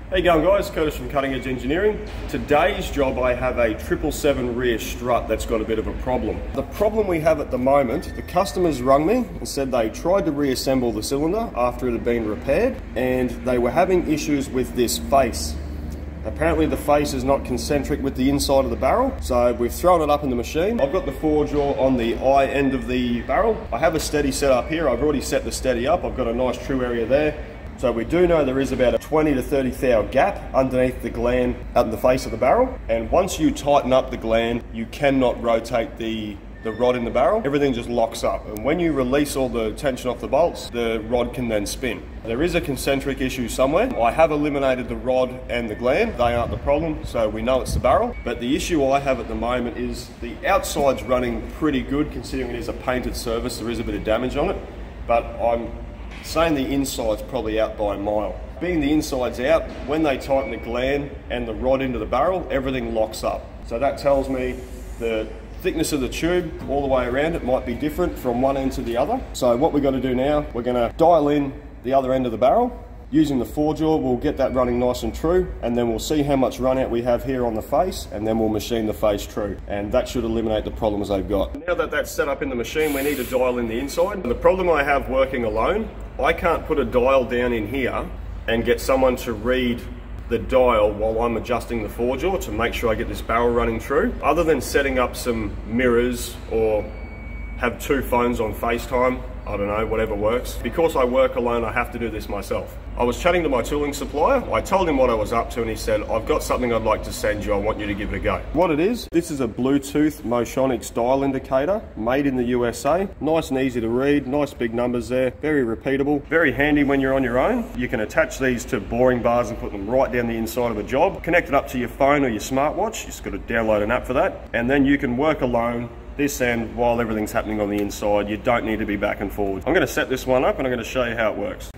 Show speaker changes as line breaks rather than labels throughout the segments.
How you going, guys? Curtis from Cutting Edge Engineering. Today's job, I have a 777 rear strut that's got a bit of a problem. The problem we have at the moment, the customers rung me and said they tried to reassemble the cylinder after it had been repaired and they were having issues with this face. Apparently the face is not concentric with the inside of the barrel, so we've thrown it up in the machine. I've got the four-jaw on the eye end of the barrel. I have a steady set up here. I've already set the steady up. I've got a nice true area there. So we do know there is about a 20 to 30 thou gap underneath the gland out in the face of the barrel. And once you tighten up the gland, you cannot rotate the rod in the barrel. Everything just locks up. And when you release all the tension off the bolts, the rod can then spin. There is a concentric issue somewhere. I have eliminated the rod and the gland. They aren't the problem, so we know it's the barrel. But the issue I have at the moment is the outside's running pretty good considering it is a painted surface. There is a bit of damage on it, but I'm saying the inside's probably out by a mile. Being the inside's out, when they tighten the gland and the rod into the barrel, everything locks up. So that tells me the thickness of the tube all the way around it might be different from one end to the other. So what we've got to do now, we're going to dial in the other end of the barrel. Using the four-jaw, we'll get that running nice and true, and then we'll see how much run out we have here on the face, and then we'll machine the face true. And that should eliminate the problems they've got. Now that that's set up in the machine, we need to dial in the inside. The problem I have working alone, I can't put a dial down in here and get someone to read the dial while I'm adjusting the four-jaw to make sure I get this barrel running true. Other than setting up some mirrors or have two phones on FaceTime, I don't know, whatever works. Because I work alone, I have to do this myself. I was chatting to my tooling supplier. I told him what I was up to and he said, I've got something I'd like to send you. I want you to give it a go. What it is, this is a Bluetooth Motionics dial indicator made in the USA. Nice and easy to read, nice big numbers there, very repeatable, very handy when you're on your own. You can attach these to boring bars and put them right down the inside of a job. Connect it up to your phone or your smartwatch. You just got to download an app for that. And then you can work alone this end while everything's happening on the inside. You don't need to be back and forward. I'm going to set this one up and I'm going to show you how it works.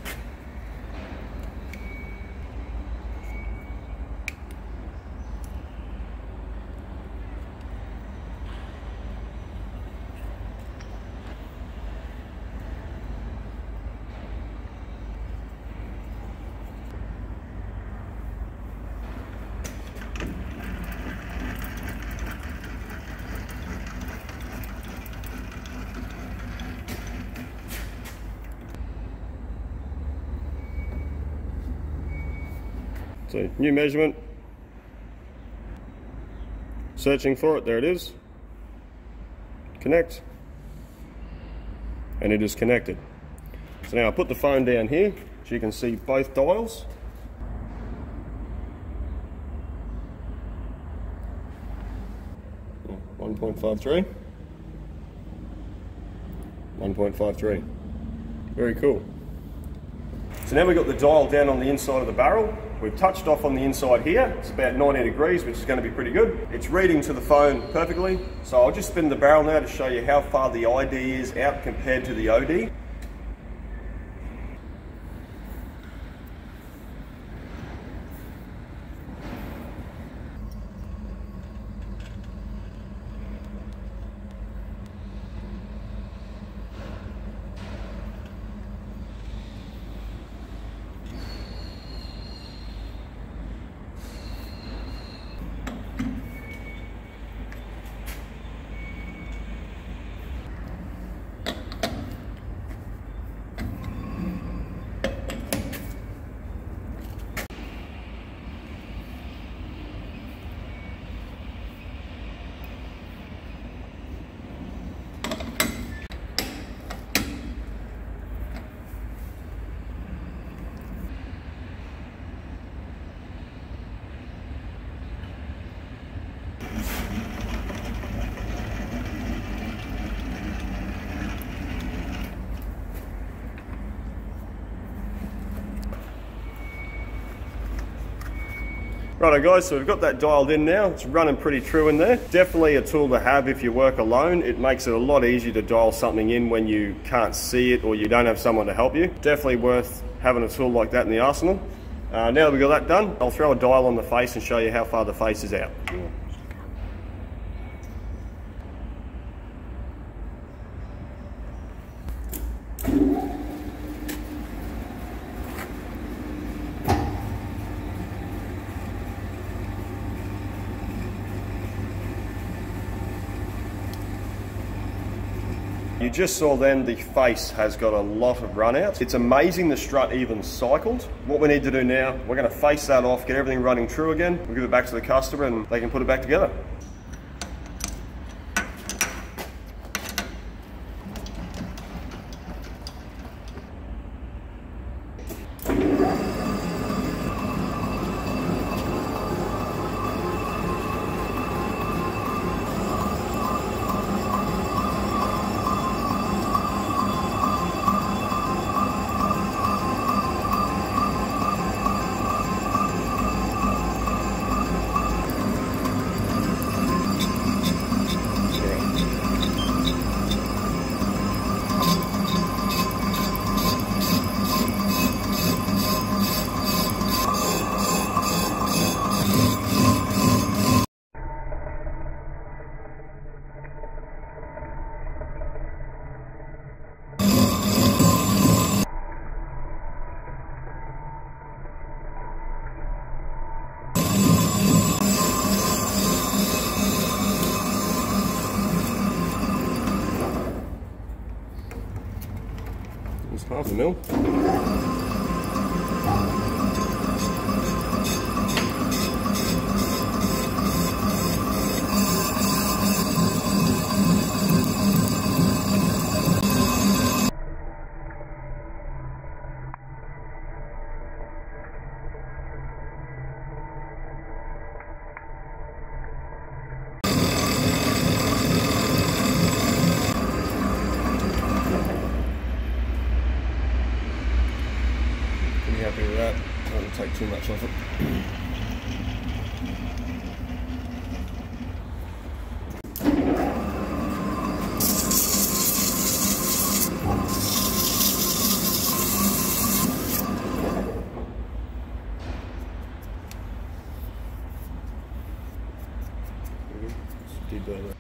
So new measurement, searching for it, there it is, connect, and it is connected. So now I put the phone down here, so you can see both dials. Oh, 1.53, 1.53, very cool. So now we've got the dial down on the inside of the barrel. We've touched off on the inside here. It's about 90 degrees, which is going to be pretty good. It's reading to the phone perfectly. So I'll just spin the barrel now to show you how far the ID is out compared to the OD. Righto guys, so we've got that dialed in now. It's running pretty true in there. Definitely a tool to have if you work alone. It makes it a lot easier to dial something in when you can't see it or you don't have someone to help you. Definitely worth having a tool like that in the arsenal. Now that we've got that done, I'll throw a dial on the face and show you how far the face is out. You just saw then the face has got a lot of run outs. It's amazing the strut even cycled. What we need to do now, we're going to face that off, get everything running true again. We'll give it back to the customer and they can put it back together. It's half a mil. Happy with that. I won't take too much off it. Deburr that.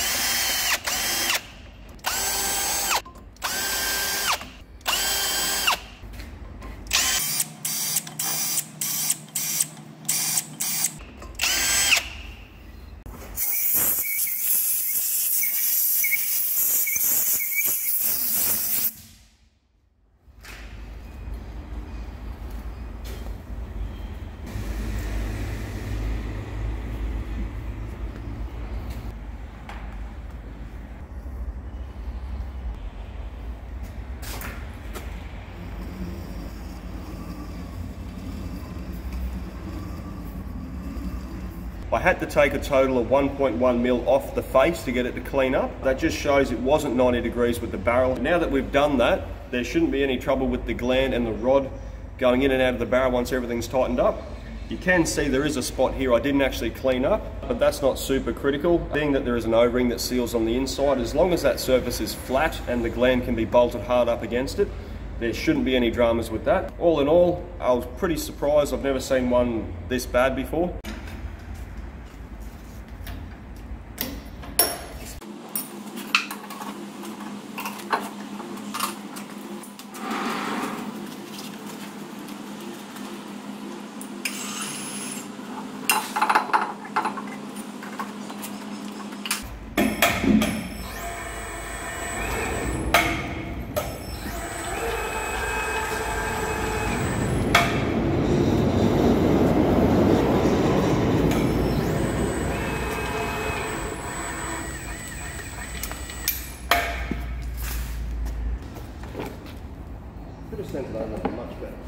I had to take a total of 1.1 mil off the face to get it to clean up. That just shows it wasn't 90 degrees with the barrel. Now that we've done that, there shouldn't be any trouble with the gland and the rod going in and out of the barrel once everything's tightened up. You can see there is a spot here I didn't actually clean up, but that's not super critical. Being that there is an O-ring that seals on the inside, as long as that surface is flat and the gland can be bolted hard up against it, there shouldn't be any dramas with that. All in all, I was pretty surprised. I've never seen one this bad before. Could have sent it over much better.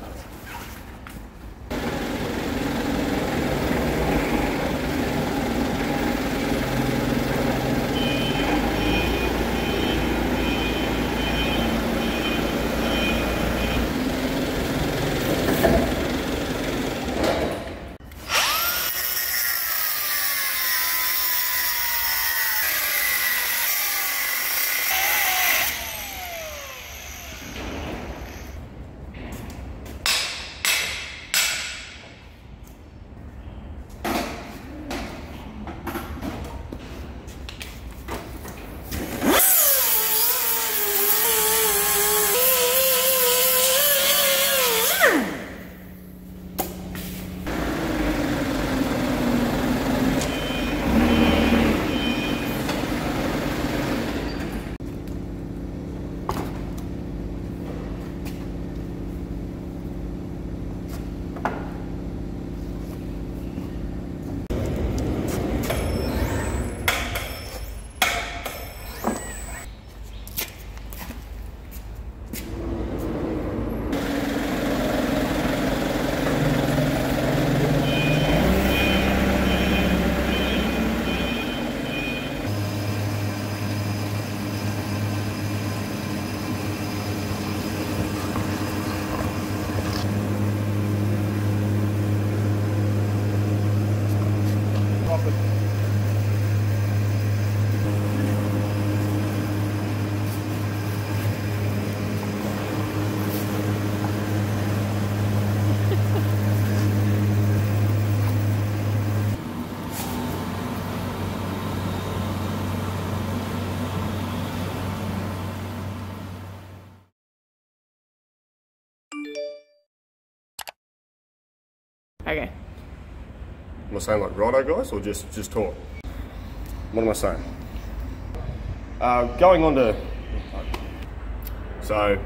Okay.
Am I saying like righto guys, or just talk? What am I saying? Going on to, so,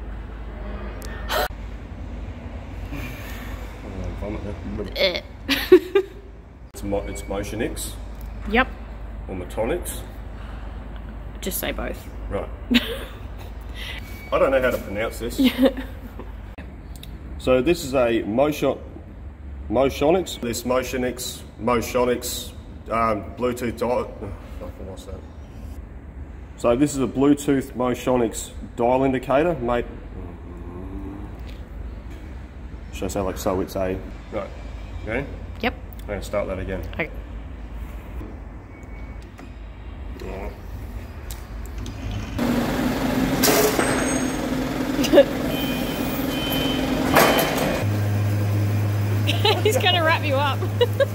it's Motionics.
Yep.
Or Motionics.
Just say both.
Right. I don't know how to pronounce this. So this is a Motionics. This Motionics Bluetooth dial. What's that? So this is a Bluetooth Motionics dial indicator, mate. Should I say like so? It's a right. Okay.
Yep.
I'm gonna start that again.
Okay. He's gonna wrap you up.